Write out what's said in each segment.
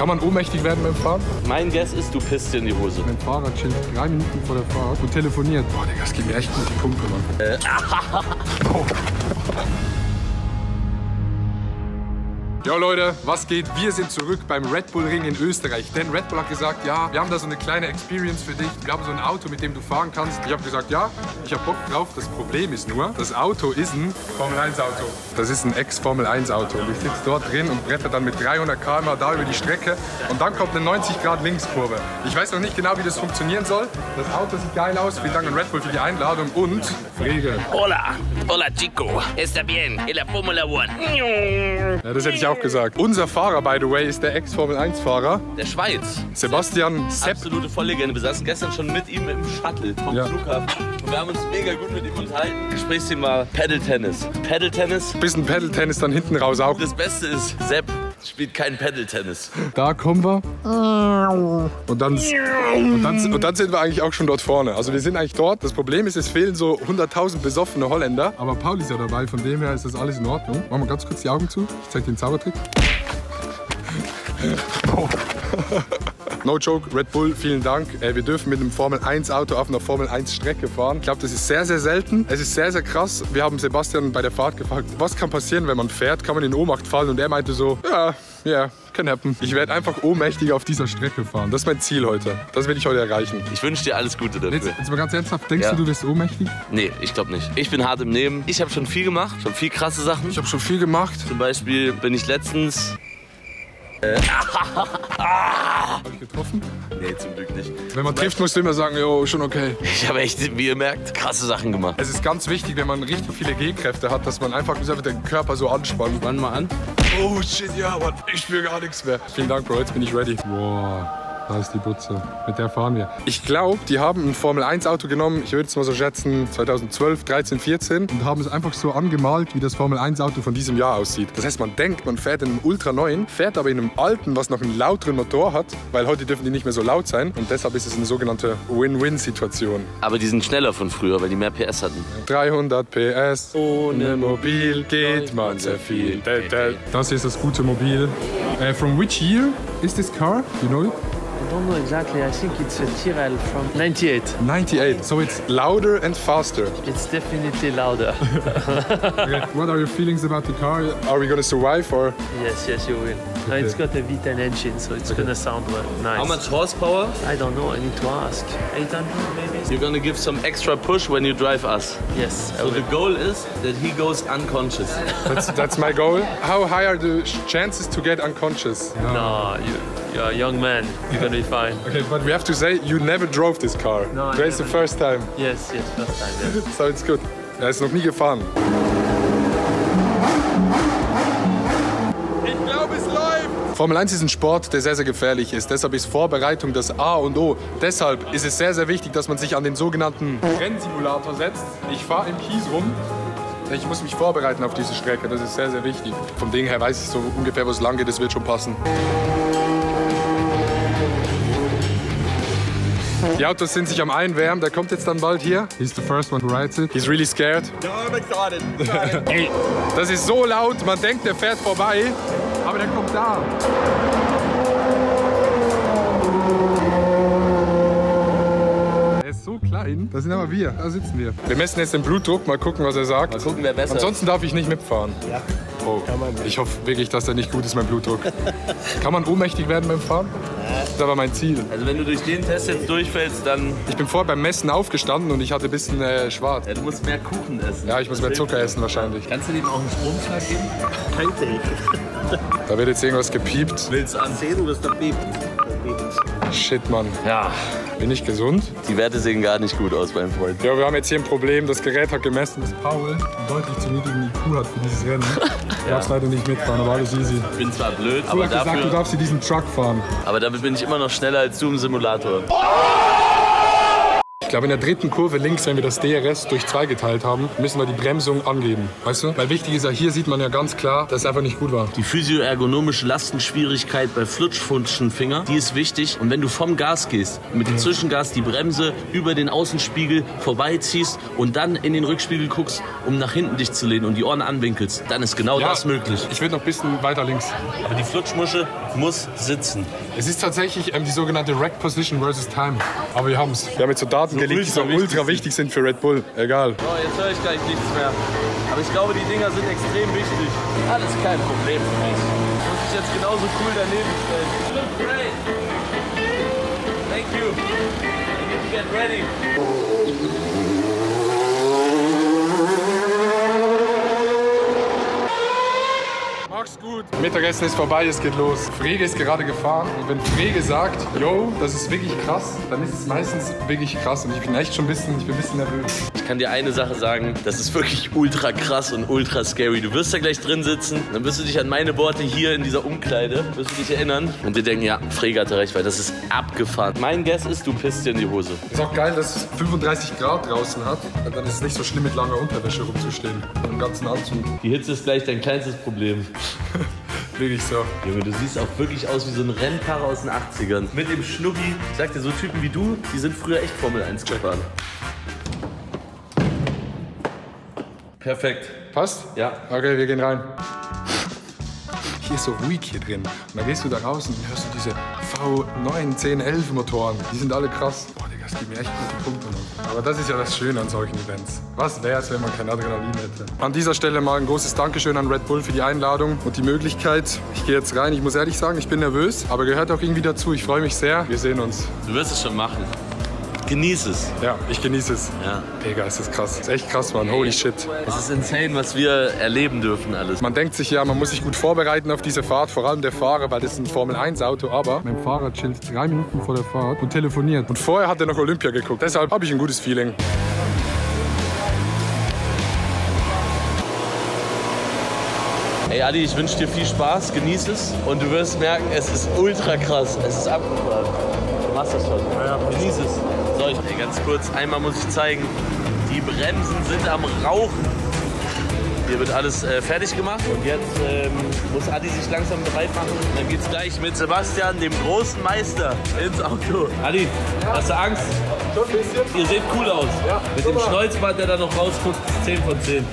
Kann man ohnmächtig werden beim Fahren? Mein Guess ist, du pisst dir in die Hose. Mein Fahrer chillt 3 Minuten vor der Fahrt und telefoniert. Boah, Digga, das geht mir echt gut die Pumpe, Mann. Oh. Jo Leute, was geht? Wir sind zurück beim Red Bull Ring in Österreich. Denn Red Bull hat gesagt, ja, wir haben da so eine kleine Experience für dich. Wir haben so ein Auto, mit dem du fahren kannst. Ich habe gesagt, ja, ich habe Bock drauf. Das Problem ist nur, das Auto ist ein Formel 1 Auto. Das ist ein Ex-Formel 1 Auto. Und ich sitze dort drin und bretter dann mit 300 km/h da über die Strecke. Und dann kommt eine 90-Grad-Linkskurve. Ich weiß noch nicht genau, wie das funktionieren soll. Das Auto sieht geil aus. Vielen Dank an Red Bull für die Einladung und Frege. Hola, hola chico. Está bien, en la Formula 1. Ja, das hätte ich auch gesagt. Unser Fahrer, by the way, ist der Ex-Formel-1-Fahrer. Der Schweiz. Sebastian Sepp. Absolute Volllegende. Wir saßen gestern schon mit ihm im Shuttle vom Flughafen. Und wir haben uns mega gut mit ihm unterhalten. Gesprächsthema Paddle-Tennis. Paddle-Tennis. Bisschen Paddle-Tennis dann hinten raus auch. Das Beste ist, Sepp spielt kein Paddle-Tennis. Da kommen wir. Und dann sind wir eigentlich auch schon dort vorne. Also wir sind eigentlich dort. Das Problem ist, es fehlen so 100.000 besoffene Holländer. Aber Paul ist ja dabei, von dem her ist das alles in Ordnung. Machen wir ganz kurz die Augen zu. Ich zeig dir den Zaubertrick. Oh. No joke, Red Bull, vielen Dank. Wir dürfen mit einem Formel 1 Auto auf einer Formel 1 Strecke fahren. Ich glaube, das ist sehr, sehr selten. Es ist sehr, sehr krass. Wir haben Sebastian bei der Fahrt gefragt, was kann passieren, wenn man fährt? Kann man in Ohnmacht fallen? Und er meinte so, ja, can happen. Ich werde einfach ohnmächtig auf dieser Strecke fahren. Das ist mein Ziel heute. Das will ich heute erreichen. Ich wünsche dir alles Gute dafür. Jetzt mal ganz ernsthaft, denkst du wirst ohnmächtig? Nee, ich glaube nicht. Ich bin hart im Nehmen. Ich habe schon viel gemacht, schon viel krasse Sachen. Ich habe schon viel gemacht. Zum Beispiel bin ich letztens... Hab ich getroffen? Nee, zum Glück nicht. Wenn man trifft, musst du immer sagen, jo, schon okay. Ich habe echt, wie ihr merkt, krasse Sachen gemacht. Es ist ganz wichtig, wenn man richtig viele G-Kräfte hat, dass man einfach den Körper so anspannt. Wann mal an? Oh shit, ja, Mann, ich spüre gar nichts mehr. Vielen Dank, Bro, jetzt bin ich ready. Wow. Da ist die Butze. Mit der fahren wir. Ich glaube, die haben ein Formel 1 Auto genommen, ich würde es mal so schätzen, 2012, 13, 14 und haben es einfach so angemalt, wie das Formel 1 Auto von diesem Jahr aussieht. Das heißt, man denkt, man fährt in einem ultra neuen, fährt aber in einem alten, was noch einen lauteren Motor hat, weil heute dürfen die nicht mehr so laut sein und deshalb ist es eine sogenannte Win-Win-Situation. Aber die sind schneller von früher, weil die mehr PS hatten. 300 PS, ohne Mobil geht man sehr viel. Das hier ist das gute Mobil. From which year is this car? You know it? I don't know exactly. I think it's a Tyrrell from 98. 98. So it's louder and faster. It's definitely louder. Okay. What are your feelings about the car? Are we gonna survive or? Yes, you will. No, it's got a V10 engine, so it's gonna sound well. Nice. How much horsepower? I don't know. I need to ask. 800 maybe? You're gonna give some extra push when you drive us. Yes. So the goal is that he goes unconscious. That's my goal. How high are the chances to get unconscious? No, you're a young man. You're gonna be fine. Okay, but we have to say you never drove this car. No, Today's the first time. Yes, first time. Yes. So it's good. Er ist noch nie gefahren. Ich glaube, es läuft. Formel 1 ist ein Sport, der sehr, sehr gefährlich ist. Deshalb ist Vorbereitung das A und O. Deshalb ist es sehr, sehr wichtig, dass man sich an den sogenannten Rennsimulator setzt. Ich fahre im Kies rum. Ich muss mich vorbereiten auf diese Strecke. Das ist sehr, sehr wichtig. Vom Ding her weiß ich so ungefähr, wo es lang geht. Das wird schon passen. Die Autos sind sich am Einwärmen, der kommt jetzt dann bald hier. He's the first one who rides it. He's really scared. No, I'm excited. Ey, das ist so laut, man denkt, der fährt vorbei, aber der kommt da. Er ist so klein. Das sind aber wir, da sitzen wir. Wir messen jetzt den Blutdruck, mal gucken, was er sagt. Mal gucken, wer besser ist. Ansonsten darf ich nicht mitfahren. Ja. Oh, ich hoffe wirklich, dass der nicht gut ist, mein Blutdruck. Kann man ohnmächtig werden beim Fahren? Das ist aber mein Ziel. Also wenn du durch den Test jetzt durchfällst, dann... Ich bin vorher beim Messen aufgestanden und ich hatte ein bisschen schwarz. Ja, du musst mehr Kuchen essen. Ja, ich muss mehr Zucker essen wahrscheinlich. Kannst du dem auch einen Stromschlag geben? Könnte ich. Da wird jetzt irgendwas gepiept. Willst du ansehen oder ist das Beben? Shit, Mann. Ja. Bin ich gesund? Die Werte sehen gar nicht gut aus, mein Freund. Ja, wir haben jetzt hier ein Problem. Das Gerät hat gemessen, dass Paul einen deutlich zu niedrigen IQ hat für dieses Rennen. Du darfst leider nicht mitfahren, aber alles easy. Ich bin zwar blöd, Du aber hast gesagt, du darfst hier diesen Truck fahren. aber damit bin ich immer noch schneller als du im Simulator. glaube, in der dritten Kurve links, wenn wir das DRS durch 2 geteilt haben, müssen wir die Bremsung angeben. Weißt du? Weil wichtig ist ja, hier sieht man ja ganz klar, dass es einfach nicht gut war. Die physioergonomische Lastenschwierigkeit bei Flutschfunschenfinger, die ist wichtig. Und wenn du vom Gas gehst, mit dem Zwischengas die Bremse über den Außenspiegel vorbeiziehst und dann in den Rückspiegel guckst, um nach hinten dich zu lehnen und die Ohren anwinkelst, dann ist genau das möglich. Ich würde noch ein bisschen weiter links. Aber die Flutschmusche muss sitzen. Es ist tatsächlich die sogenannte Rack Position versus Time. Aber wir haben es. Wir haben jetzt so Daten gelegt, die so ultra wichtig sind für Red Bull. Egal. So, jetzt höre ich gleich nichts mehr. Aber ich glaube, die Dinger sind extrem wichtig. Alles kein Problem für mich. Muss ich jetzt genauso cool daneben stellen. You look great. Thank you. I need to get ready. Mach's gut. Mittagessen ist vorbei, es geht los. Frege ist gerade gefahren und wenn Frege sagt, yo, das ist wirklich krass, dann ist es meistens wirklich krass und ich bin echt schon ein bisschen nervös. Ich kann dir eine Sache sagen, das ist wirklich ultra krass und ultra scary. Du wirst da gleich drin sitzen, dann wirst du dich an meine Worte hier in dieser Umkleide, wirst du dich erinnern und dir denken, ja, Frege hatte recht, weil das ist abgefahren. Mein Guess ist, du pisst dir in die Hose. Ist auch geil, dass es 35 Grad draußen hat, und dann ist es nicht so schlimm, mit langer Unterwäsche rumzustehen, mit dem ganzen Anzug. Die Hitze ist gleich dein kleinstes Problem. Wirklich so. Junge, du siehst auch wirklich aus wie so ein Rennfahrer aus den 80ern. Mit dem Schnuggi. Ich sag dir, so Typen wie du, die sind früher echt Formel 1 gefahren. Perfekt. Passt? Ja. Okay, wir gehen rein. Hier ist so ruhig hier drin. Und dann gehst du da raus und hörst du diese V9, 10, 11 Motoren. Die sind alle krass. Boah, Digga, das gibt mir echt gute Punkte noch. Aber das ist ja das Schöne an solchen Events. Was wäre es, wenn man kein Adrenalin hätte? An dieser Stelle mal ein großes Dankeschön an Red Bull für die Einladung und die Möglichkeit. Ich gehe jetzt rein. Ich muss ehrlich sagen, ich bin nervös, aber gehört auch irgendwie dazu. Ich freue mich sehr. Wir sehen uns. Du wirst es schon machen. Genieß es. Ja, ich genieße es. Ja. Digga, ist das krass. Das ist echt krass, Mann. Holy shit. Es ist insane, was wir erleben dürfen alles. Man denkt sich ja, man muss sich gut vorbereiten auf diese Fahrt, vor allem der Fahrer, weil das ist ein Formel-1-Auto. Aber mein Fahrer chillt 3 Minuten vor der Fahrt und telefoniert. Und vorher hat er noch Olympia geguckt. Deshalb habe ich ein gutes Feeling. Hey Adi, ich wünsche dir viel Spaß, genieß es und du wirst merken, es ist ultra krass, es ist abgefahren. Du machst das schon. Ja, genieß es. So, hey, ganz kurz, einmal muss ich zeigen, die Bremsen sind am Rauchen. Hier wird alles fertig gemacht und jetzt muss Adi sich langsam bereit machen. Und dann geht's gleich mit Sebastian, dem großen Meister, ins Auto. Adi, hast du Angst? Schon ein bisschen. Ihr seht cool aus. Ja, mit dem Schnäuzbart, der da noch rausguckt, 10 von 10.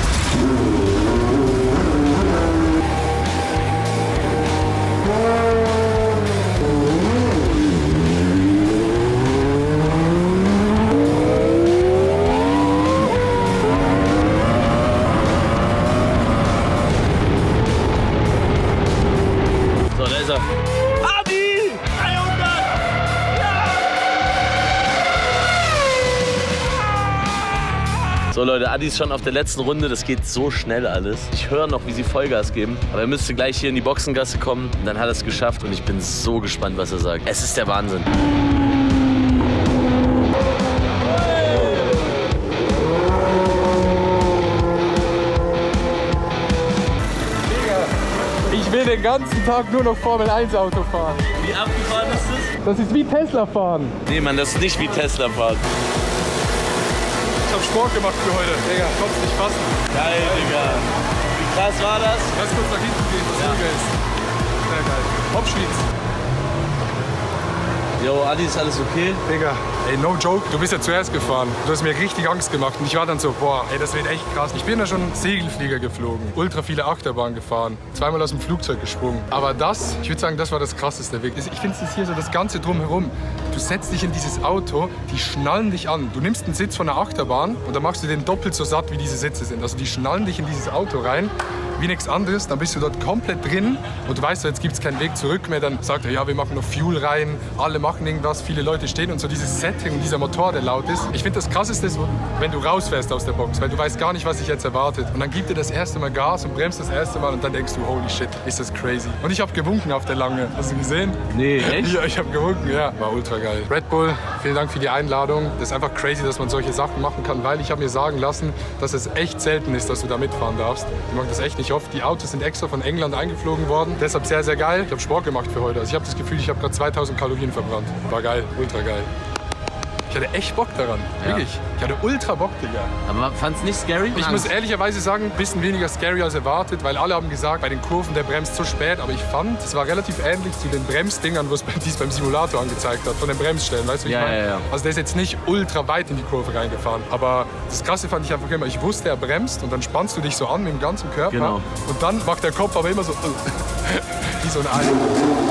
So, da ist er. Adi! 300! Ja! So Leute, Adi ist schon auf der letzten Runde. Das geht so schnell alles. Ich höre noch, wie sie Vollgas geben. Aber er müsste gleich hier in die Boxengasse kommen. Und dann hat er es geschafft. Und ich bin so gespannt, was er sagt. Es ist der Wahnsinn. Ich will den ganzen Tag nur noch Formel-1-Auto fahren. Wie abgefahren ist das? Das ist wie Tesla fahren. Nee, Mann, das ist nicht wie Tesla fahren. Ich habe Sport gemacht für heute. Digga, konnte nicht fassen. Geil, Digga. Wie krass war das? Lass kurz nach hinten gehen, was ruhiger ist. Sehr geil. Hauptschwitz. Jo, Adi, ist alles okay? Digga, ey, no joke. Du bist ja zuerst gefahren. Du hast mir richtig Angst gemacht. Und ich war dann so, boah, ey, das wird echt krass. Ich bin ja schon Segelflieger geflogen. Ultra viele Achterbahnen gefahren. 2-mal aus dem Flugzeug gesprungen. Aber das, ich würde sagen, das war das krasseste Weg. Ich finde es hier so das Ganze drumherum. Du setzt dich in dieses Auto, die schnallen dich an. Du nimmst einen Sitz von der Achterbahn und dann machst du den doppelt so satt, wie diese Sitze sind. Also die schnallen dich in dieses Auto rein. Wie nichts anderes, dann bist du dort komplett drin und du weißt, jetzt gibt es keinen Weg zurück mehr. Dann sagt er, ja, wir machen noch Fuel rein, alle machen irgendwas, viele Leute stehen und so dieses Setting und dieser Motor, der laut ist. Ich finde, das Krasseste ist, wenn du rausfährst aus der Box, weil du weißt gar nicht, was sich jetzt erwartet. Und dann gibt er das erste Mal Gas und bremst das erste Mal und dann denkst du, holy shit, ist das crazy. Und ich habe gewunken auf der Lange. Hast du gesehen? Nee, echt? Ja, ich habe gewunken, ja. War ultra geil. Red Bull, vielen Dank für die Einladung. Das ist einfach crazy, dass man solche Sachen machen kann, weil ich habe mir sagen lassen, dass es echt selten ist, dass du da mitfahren darfst. Die machen das echt nicht oft. Die Autos sind extra von England eingeflogen worden. Deshalb sehr, sehr geil. Ich habe Sport gemacht für heute. Also ich habe das Gefühl, ich habe gerade 2000 Kalorien verbrannt. War geil, ultra geil. Ich hatte echt Bock daran. Wirklich. Ich hatte ultra Bock, Digga. Aber fand's nicht scary? Ich muss ehrlicherweise sagen, ein bisschen weniger scary als erwartet, weil alle haben gesagt, bei den Kurven, der bremst zu spät. Aber ich fand, es war relativ ähnlich zu den Bremsdingern, was es beim Simulator angezeigt hat, von den Bremsstellen. Weißt du, wie ich meine? Ja. Also der ist jetzt nicht ultra weit in die Kurve reingefahren. Aber das Krasse fand ich einfach immer, ich wusste, er bremst und dann spannst du dich so an mit dem ganzen Körper. Genau. Und dann macht der Kopf aber immer so wie so ein Ei.